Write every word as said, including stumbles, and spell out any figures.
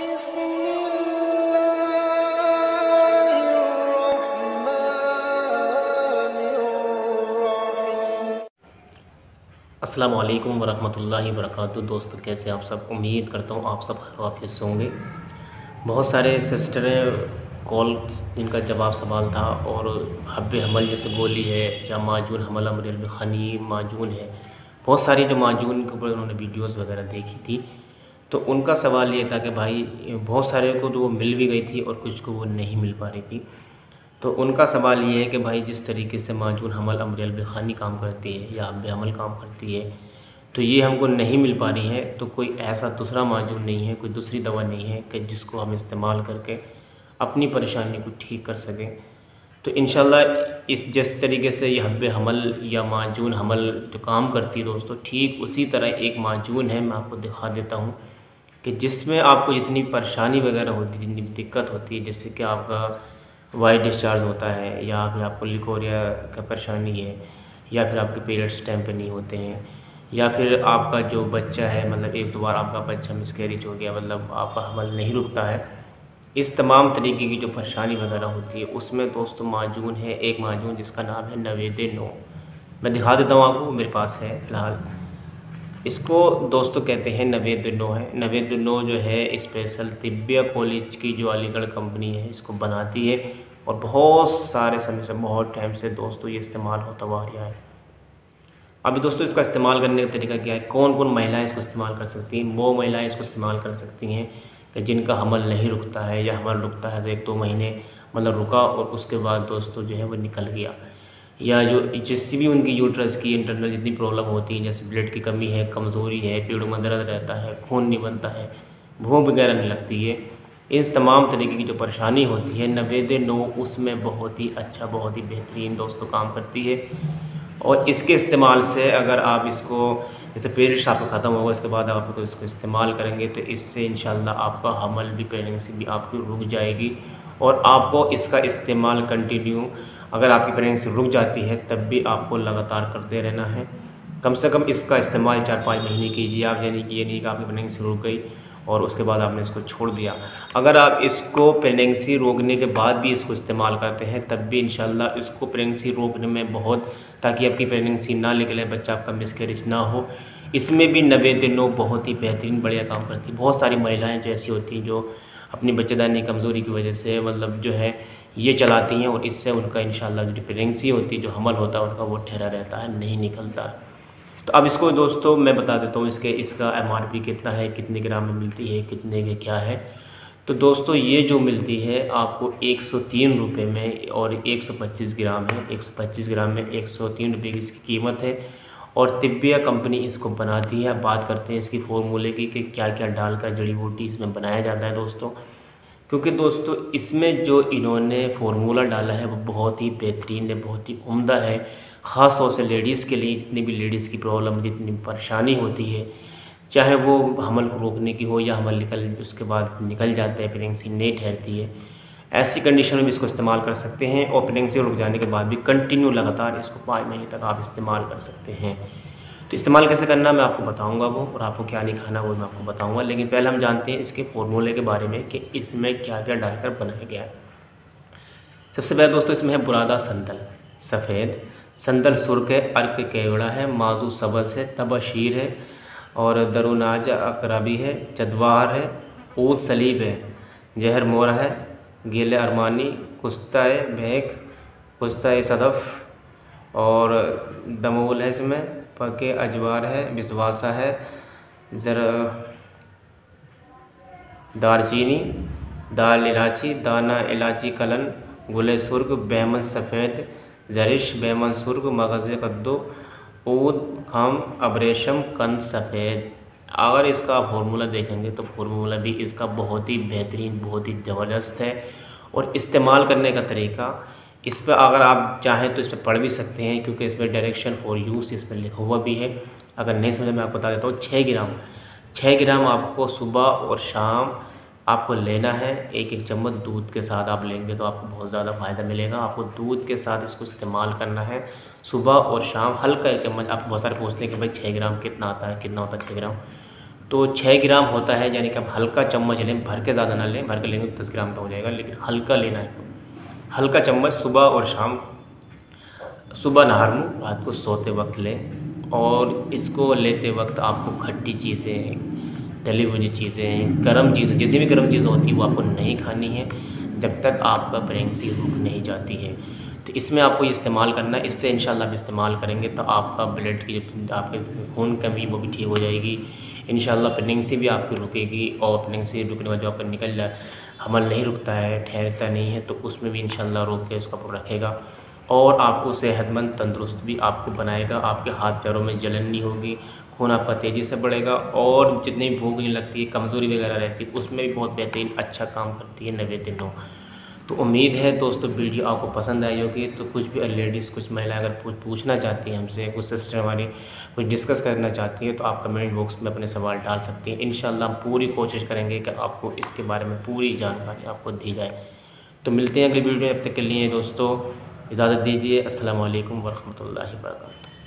अस्सलामु अलैकुम वरहमतुल्लाहि वबरकातुहू। दोस्तों, कैसे आप सब? उम्मीद करता हूँ आप सब खैर वाफियत से होंगे। बहुत सारे सिस्टरें कॉल जिनका जवाब सवाल था, और हब्बे हमल जैसे गोली है या माजून हमल अमर खानी माजून है, बहुत सारी जो माजून के ऊपर उन्होंने वीडियोस वगैरह देखी थी। तो उनका सवाल ये था कि भाई बहुत सारे को तो वो मिल भी गई थी और कुछ को वो नहीं मिल पा रही थी। तो उनका सवाल ये है कि भाई जिस तरीके से माजून हमल अमर खानी काम करती है या हब्बे हमल काम करती है, तो ये हमको नहीं मिल पा रही है, तो कोई ऐसा दूसरा माजून नहीं है, कोई दूसरी दवा नहीं है कि जिसको हम इस्तेमाल करके अपनी परेशानी को ठीक कर सकें। तो इंशाल्लाह इस जिस तरीके से ये हब्बे हमल या माजून हमल जो काम करती है दोस्तों, ठीक उसी तरह एक माजून है, मैं आपको दिखा देता हूँ कि जिसमें आपको जितनी परेशानी वगैरह होती है, जितनी दिक्कत होती है, जैसे कि आपका वाइट डिस्चार्ज होता है, या फिर आपको लिकोरिया का परेशानी है, या फिर आपके पीरियड्स टाइम पे नहीं होते हैं, या फिर आपका जो बच्चा है, मतलब एक दो बार आपका बच्चा मिसकैरेज हो गया, मतलब आपका हमल नहीं रुकता है, इस तमाम तरीके की जो परेशानी वगैरह होती है, उसमें दोस्तों माजून है, एक माजून जिसका नाम है नवेद नो। मैं दिखा देता हूँ आपको, मेरे पास है फ़िलहाल। इसको दोस्तों कहते हैं नवेद नो है। नवेद नो जो है स्पेशल तिब्बिया कॉलेज की जो अलीगढ़ कंपनी है इसको बनाती है, और बहुत सारे समय से, बहुत टाइम से दोस्तों ये इस्तेमाल होता हुआ आ रहा है। अभी दोस्तों इसका इस्तेमाल करने का तरीका क्या है, कौन कौन महिलाएं इसको इस्तेमाल कर सकती हैं? वो महिलाएं इसको इस्तेमाल कर सकती हैं कि जिनका हमल नहीं रुकता है, या हमल रुकता है तो एक दो महीने मतलब रुका और उसके बाद दोस्तों जो है वो निकल गया, या जो जिससे भी उनकी यूट्रस की इंटरनल जितनी प्रॉब्लम होती है, जैसे ब्लड की कमी है, कमज़ोरी है, पेड़ों में दर्द रहता है, खून नहीं बनता है, भूख वगैरह नहीं लगती है, इस तमाम तरीके की जो परेशानी होती है, नवेद नो उसमें बहुत ही अच्छा, बहुत ही बेहतरीन दोस्तों काम करती है। और इसके इस्तेमाल से अगर आप इसको, जैसे पीरियड्स आपका ख़त्म होगा, इसके बाद आप तो इसको इस्तेमाल करेंगे तो इससे इंशाल्लाह आपका हमल भी, प्रेगनेंसी भी आपकी रुक जाएगी। और आपको इसका इस्तेमाल कंटिन्यू, अगर आपकी प्रेगनेंसी रुक जाती है तब भी आपको लगातार करते रहना है। कम से कम इसका इस्तेमाल चार पाँच महीने कीजिए आप, यानी कि ये नहीं कि आपकी प्रेगनेंसी रुक गई और उसके बाद आपने इसको छोड़ दिया। अगर आप इसको प्रेगनेंसी रोकने के बाद भी इसको इस्तेमाल करते हैं तब भी इंशाल्लाह इसको प्रेगनेंसी रोकने में बहुत, ताकि आपकी प्रेगनेंसी ना निकले, बच्चा आपका मिसकैरेज ना हो, इसमें भी नवेद नो बहुत ही बेहतरीन बढ़िया काम करती है। बहुत सारी महिलाएं जो ऐसी होती हैं जो अपनी बच्चेदानी कमज़ोरी की वजह से मतलब जो है ये चलाती हैं, और इससे उनका इंशाल्लाह जो प्रेगनेंसी होती है, जो हमल होता है उनका, वो ठहरा रहता है, नहीं निकलता। तो अब इसको दोस्तों मैं बता देता हूँ इसके इसका एम आर पी कितना है, कितने ग्राम में मिलती है, कितने के क्या है। तो दोस्तों ये जो मिलती है आपको एक सौ तीन रुपये में, और एक सौ पच्चीस ग्राम है। एक सौ पच्चीस ग्राम में एक सौ तीन रुपये की इसकी कीमत है, और तिब्बिया कंपनी इसको बनाती है। बात करते हैं इसकी फार्मूले की कि क्या क्या डालकर जड़ी बूटी इसमें बनाया जाता है दोस्तों, क्योंकि दोस्तों इसमें जो इन्होंने फार्मूला डाला है वो बहुत ही बेहतरीन है, बहुत ही उम्दा है, ख़ास तौर से लेडीज़ के लिए। जितनी भी लेडीज़ की प्रॉब्लम, जितनी परेशानी होती है, चाहे वो हमल को रोकने की हो या हमल निकल उसके बाद निकल जाता है, प्रेगनेंसी नहीं ठहरती है, ऐसी कंडीशन में भी इसको इस्तेमाल कर सकते हैं। और प्रेगनेंसी रुक जाने के बाद भी कंटिन्यू लगातार इसको पाँच महीने तक आप इस्तेमाल कर सकते हैं। तो इस्तेमाल कैसे करना मैं आपको बताऊंगा वो, और आपको क्या नहीं खाना वो मैं आपको बताऊंगा। लेकिन पहले हम जानते हैं इसके फॉर्मूले के बारे में कि इसमें क्या क्या डालकर बनाया गया है। सबसे पहले दोस्तों इसमें है बुरादा संदल सफ़ेद, संदल सुर्ख है, अर्क केवड़ा है, माजू सबज़ है, तबाशीर है, और दरुनाज अकराबी है, चदवार है, ऊद सलीब है, जहर मोरा है, गिल अरमानी, कुस्ता भेक, कुस्ता सदफ़, और दमोल है, इसमें पके अजवार है, विश्वासा है, ज़रा दारचीनी, दाल इलायची, दाना इलायची कलन, गुले सुर्ख, बेमन सफ़ेद, जरिश, बेमन सुर्ख, मगज़ कद्दू, ऊद खम, अबरेशम, कंद सफ़ेद। अगर इसका फॉर्मूला देखेंगे तो फॉर्मूला भी इसका बहुत ही बेहतरीन, बहुत ही ज़बरदस्त है। और इस्तेमाल करने का तरीका, इस पर अगर आप चाहें तो इस पर पढ़ भी सकते हैं, क्योंकि इस पर डायरेक्शन फॉर यूज़ इस पर लिखा हुआ भी है। अगर नहीं समझ मैं आपको बता देता हूँ। छः ग्राम छः ग्राम आपको सुबह और शाम आपको लेना है। एक एक चम्मच दूध के साथ आप लेंगे तो आपको बहुत ज़्यादा फ़ायदा मिलेगा। आपको दूध के साथ इसको इस्तेमाल करना है सुबह और शाम, हल्का एक चम्मच। आप बहुत सारे पूछते हैं कि भाई छः ग्राम कितना आता है, कितना होता है छः ग्राम। तो छः ग्राम होता है, यानी कि आप हल्का चम्मच लें, भर के ज़्यादा ना लें, भर के लेंगे तो दस ग्राम का हो जाएगा, लेकिन हल्का लेना है। हल्का चम्मच सुबह और शाम, सुबह नहर मुँह, रात को सोते वक्त लें। और इसको लेते वक्त आपको खट्टी चीज़ें, तली हुई चीज़ें, गर्म चीज़ें, जितनी भी गर्म चीज़ें होती हैं वो आपको नहीं खानी है जब तक आपका प्रेगनेंसी रुक नहीं जाती है। तो इसमें आपको ये इस्तेमाल करना है, इससे इंशाल्लाह आप इस्तेमाल करेंगे तो आपका ब्लड की, आपके खून कमी वो भी ठीक हो जाएगी। इंशाल्लाह प्रेगनेंसी भी आपकी रुकेगी, और प्रेगनेंसी रुकने के बाद जो आपका निकल जाए, हमल नहीं रुकता है, ठहरता नहीं है, तो उसमें भी इंशाल्लाह रोक के उसका रखेगा। और आपको सेहतमंद, तंदुरुस्त भी आपको बनाएगा। आपके हाथ पैरों में जलन नहीं होगी, खून आपका तेज़ी से बढ़ेगा, और जितनी भूख नहीं लगती है, कमज़ोरी वगैरह रहती है, उसमें भी बहुत बेहतरीन अच्छा काम करती है नब्बे दिनों। तो उम्मीद है दोस्तों वीडियो आपको पसंद आई होगी। तो कुछ भी लेडीज़, कुछ महिला अगर कुछ पूछना चाहती हैं हमसे, कुछ सिस्टर हमारी कुछ डिस्कस करना चाहती हैं, तो आप कमेंट बॉक्स में अपने सवाल डाल सकती हैं। इंशाल्लाह हम पूरी कोशिश करेंगे कि आपको इसके बारे में पूरी जानकारी आपको दी जाए। तो मिलते हैं अगली वीडियो में, अब तक के लिए दोस्तों इजाज़त दीजिए। अस्सलाम वालेकुम वरहमतुल्लाहि वबरकातुहू।